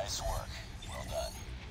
Nice work. Well done.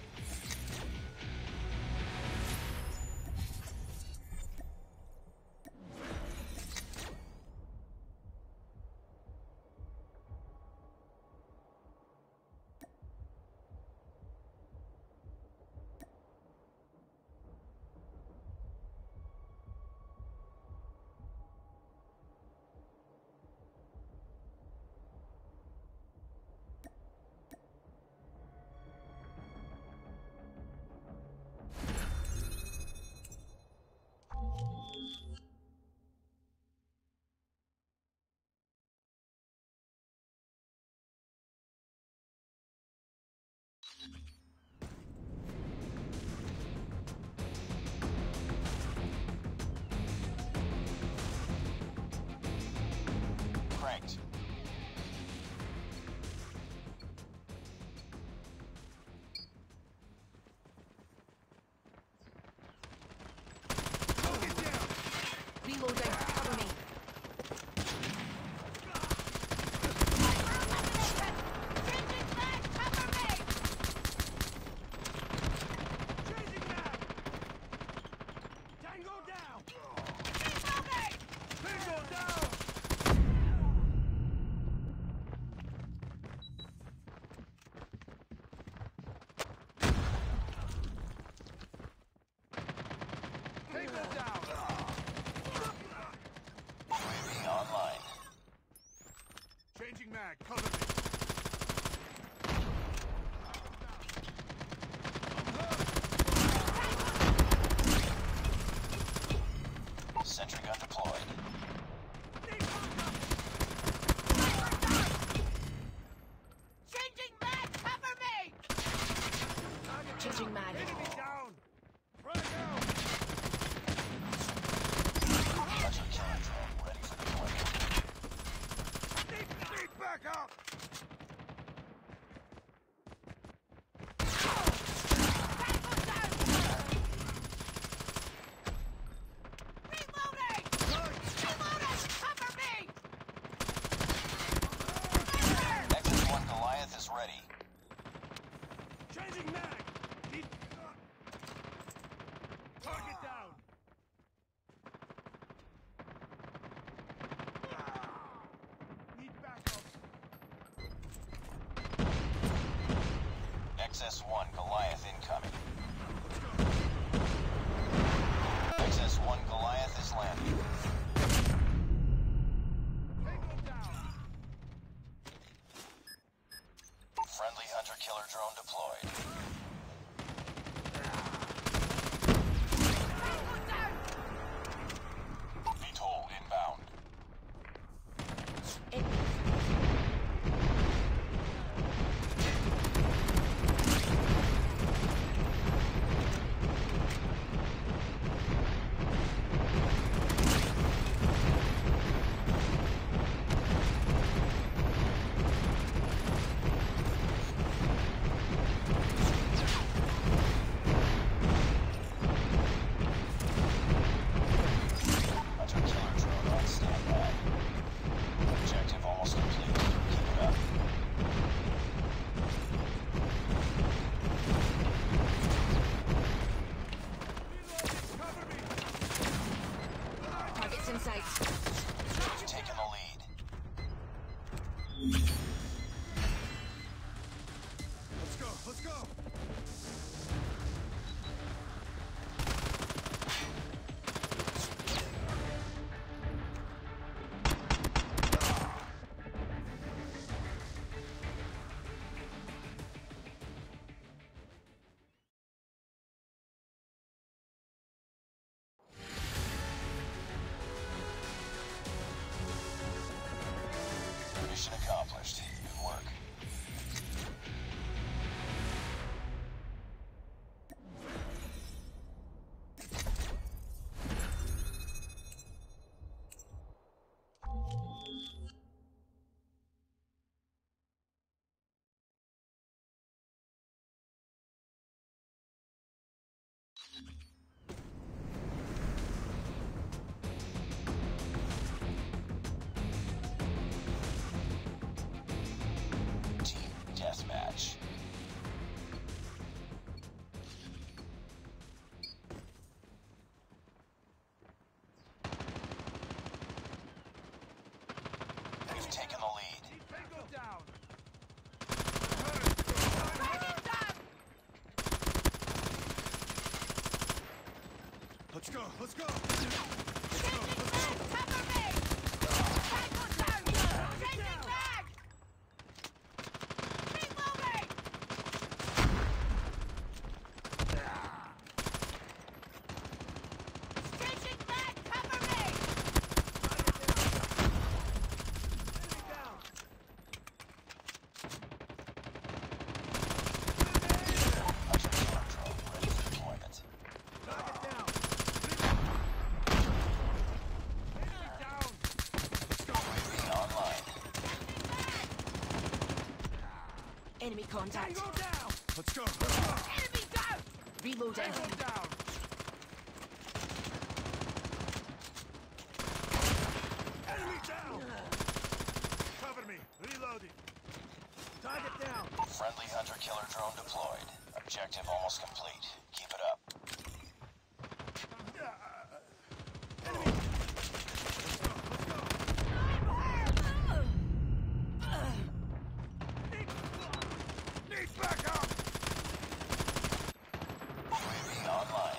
Cranked. Reloading. Cover me. UAV online. Changing mag, cover me. Sentry gun deployed. Changing mag. Cover me. Changing mag. Enemy down! Frag out! Hunter killer drone ready for deployment. Need backup! Reloading. Reloading. Cover me. Nexus 1 Goliath is ready. Changing mag! Need... Target down! Need backup! XS-1 Goliath incoming. XS-1 Goliath is landing. Tango down! Friendly hunter killer drone deployed. VTOL inbound. Let's go. Let's go. Changing mag! Cover me! Tango down! Changing mag! Keep moving! Changing mag! Cover me! Enemy down. Hunter killer drone ready for deployment. Target down. Enemy down. UAV online. Enemy contact. Tango down. Let's go. Let's go. Enemy down! Reloading. Tango down. Enemy down. Cover me. Reloading. Target down. Friendly hunter killer drone deployed. Objective almost complete. Keep it up. Enemy. Let's go. Let's go. Need backup. UAV online.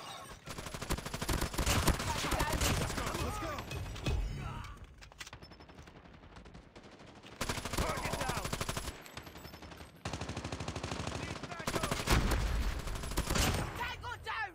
Let's go. Let's go. Target down. Need backup. Tango down!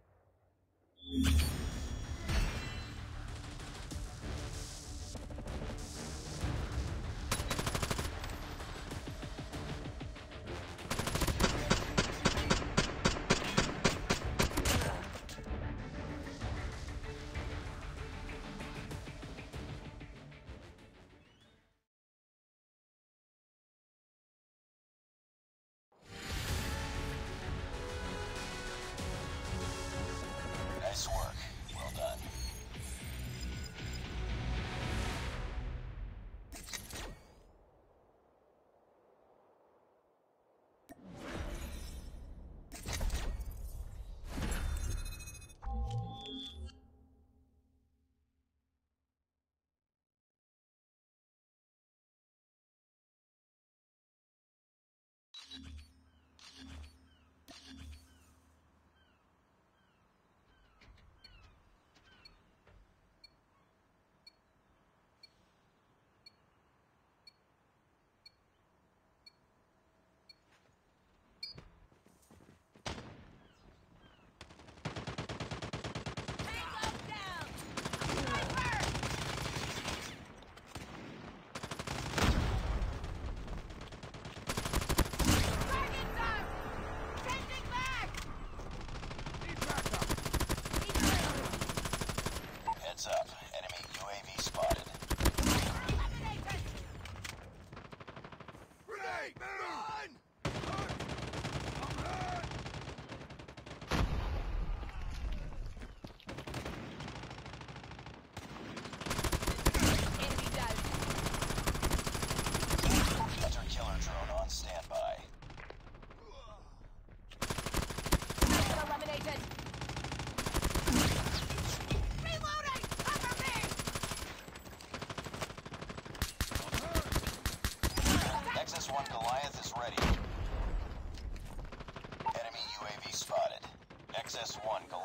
Nice work. Well done. Tango down! Sniper! Target down! Changing mag! Need backup. Heads up. Enemy UAV spotted. Eliminated! Grenade! Run! Run! Enemy down! Hunter killer drone on standby. Target eliminated! Reloading! Cover me! Nexus 1 Goliath is ready. Enemy UAV spotted. Nexus 1 Goliath.